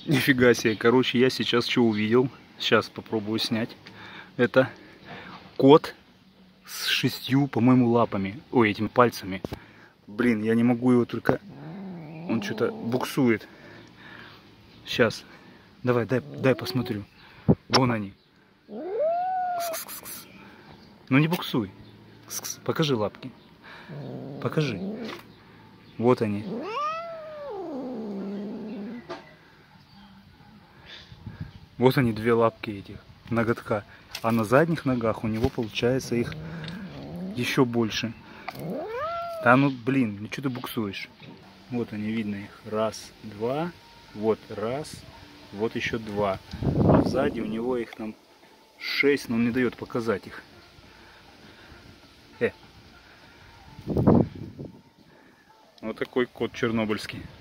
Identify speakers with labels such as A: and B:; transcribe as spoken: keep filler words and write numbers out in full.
A: Нифига себе. Короче, я сейчас что увидел? Сейчас попробую снять. Это кот с шестью, по-моему, лапами. Ой, этими пальцами. Блин, я не могу его только... Он что-то буксует. Сейчас. Давай, дай, дай посмотрю. Вон они. Кс-кс-кс. Ну не буксуй. Кс-кс. Покажи лапки. Покажи. Вот они. Вот они, две лапки этих ноготка. А на задних ногах у него получается их еще больше. Да ну блин, ну что ты буксуешь? Вот они, видно их. Раз, два. Вот раз. Вот еще два. А сзади у него их там шесть, но он не дает показать их. Э. Вот такой кот чернобыльский.